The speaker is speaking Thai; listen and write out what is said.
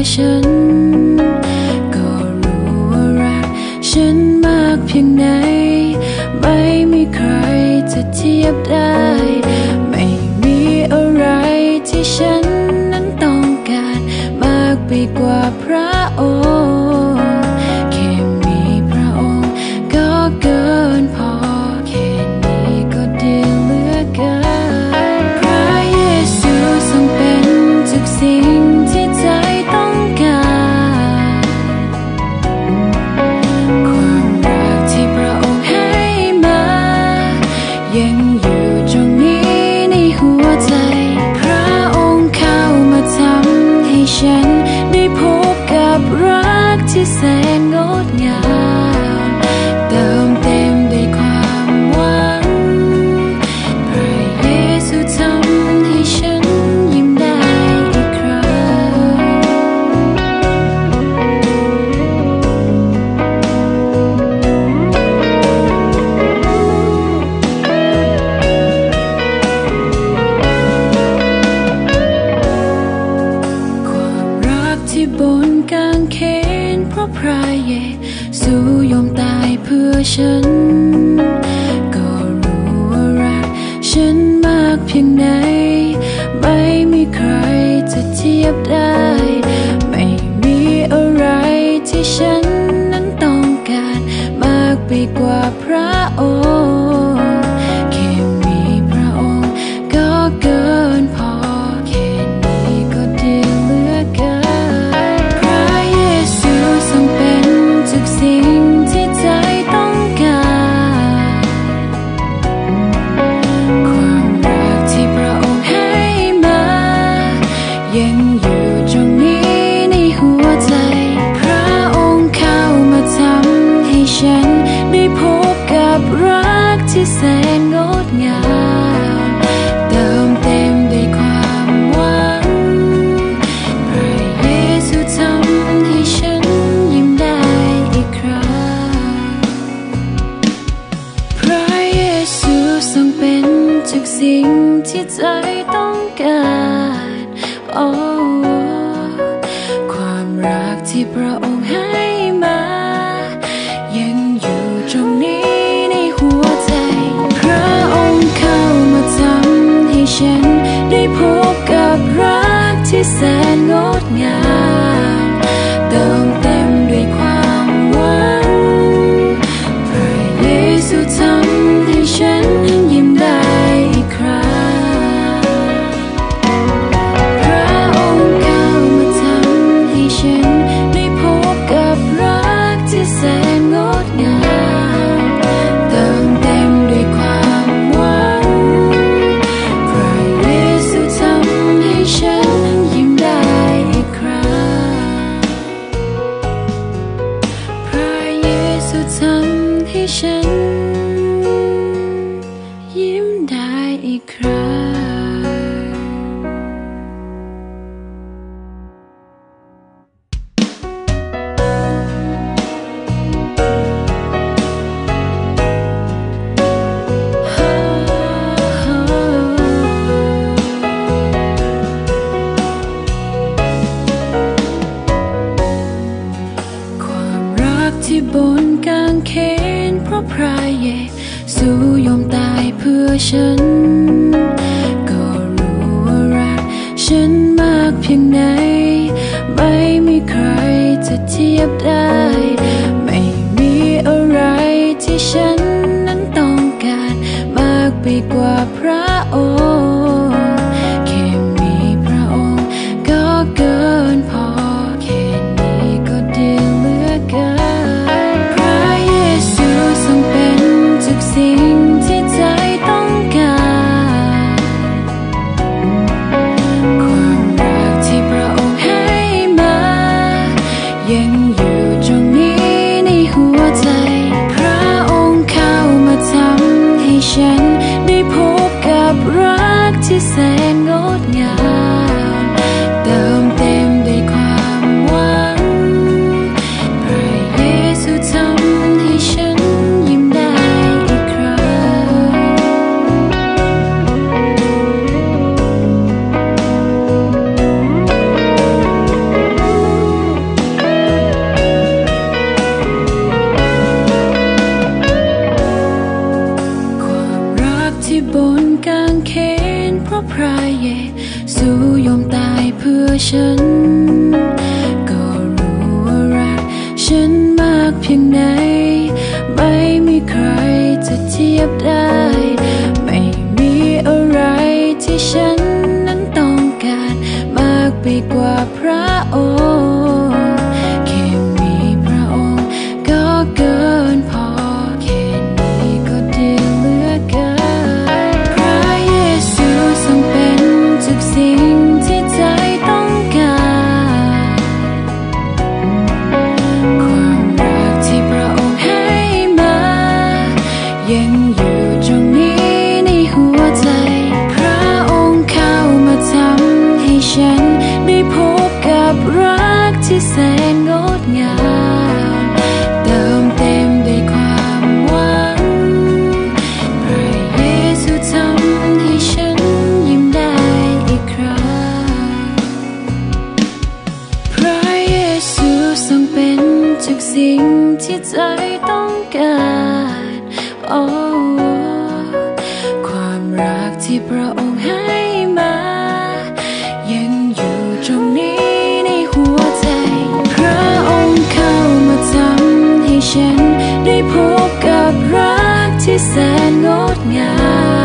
ฉันก็รู้ว่ารักฉันมากเพียงไหนไม่มีใครจะเทียบได้ไม่มีอะไรที่ฉันนั้นต้องการมากไปกว่าพระองค์แค่มีพระองค์ก็เกินพอแค่นี้ก็ดีเหลือเกินพระเยซูทรงเป็นทุกสิ่งที่ใจต้องการความรักที่พระองค์ให้มายังอยู่ตรงนี้ในหัวใจพระองค์เข้ามาทำให้ฉันได้พบกับรักที่แสนงดงามเติมเต็มด้วยความหวังพระเยซูทำให้ฉันยิ้มได้อีกครั้งความรักที่บนกางเขนเพราะพระเยซูยอมตายเพื่อฉันก็รู้ว่ารักฉันมากเพียงไหนไม่มีใครจะเทียบได้ไม่มีอะไรที่ฉันนั้นต้องการมากไปกว่าพระองค์แค่มีพระองค์ก็เกินพอแค่นี้ก็ดีเหลือเกินพระเยซูทรงเป็นทุกสิ่งที่ใจต้องการความรักที่พระองค์ให้มายังอยู่ตรงนี้ในหัวใจพระองค์เข้ามาทำให้ฉันได้พบกับรักที่แสนงดงามเติมเต็มด้วยความหวังพระเยซูทำให้ฉันยิ้มได้อีกครั้งพระเยซูทรงเป็นทุกสิ่งที่ใจต้องการโอ้ความรักที่พระองค์ให้มายังอยู่ตรงนี้ในหัวใจพระองค์เข้ามาทำให้ฉันได้พบกับรักที่แสนงดงามเติมเต็มด้วยความหวังพระเยซูทำให้ฉันยิ้มได้อีกครั้งพระองค์เข้ามาทำให้ฉันได้พบกับรักที่แสนงดงามเติมเต็มด้วยความหวังพระเยซูทำให้ฉันยิ้มได้อีกครั้งพระเยซูทำให้ฉันยิ้มได้อีกครั้ง ความรักที่บนกางเขนเพราะพระเยซูยอมตายเพื่อฉันก็รู้ว่ารักฉันมากเพียงไหนไม่มีใครจะเทียบได้ไม่มีอะไรที่ฉันนั้นต้องการมากไปกว่าพระองค์แค่มีพระองค์ก็เกินพอแค่นี้ก็ดีเหลือเกินพระเยซูทรงเป็นทุกสิ่งที่ใจต้องการความรักที่พระองค์ให้มายังอยู่ตรงนี้ในหัวใจพระองค์เข้ามาทำให้ฉันได้พบกับรักที่แสนงดงามเติมเต็มด้วยความหวังพระเยซูทำให้ฉันยิ้มได้อีกครั้งที่บนกางเขนเพราะพระเยซูยอมตายเพื่อฉันก็รู้ว่ารักฉันมากเพียงไหนไม่มีใครจะเทียบได้ไม่มีอะไรที่ฉันนั้นต้องการมากไปกว่าพระองค์แค่มีพระองค์ก็เกินพอแค่นี้ก็ดีเหลือเกินพระเยซูทรงเป็นทุกสิ่งที่ใจต้องการความรักที่พระองค์ให้มายังอยู่ตรงนี้ในหัวใจพระองค์เข้ามาทำให้ฉันได้พบกับรักที่แสนงดงามเติมเต็มด้วยความหวังพระเยซูทำให้ฉันยิ้มได้อีกครั้งพระเยซูทรงเป็นทุกสิ่งที่ใจต้องการโอ้ความรักที่พระองค์ให้มายังอยู่ตรงนี้ในหัวใจพระองค์เข้ามาทำให้ฉันได้พบกับรักที่แสนงดงาม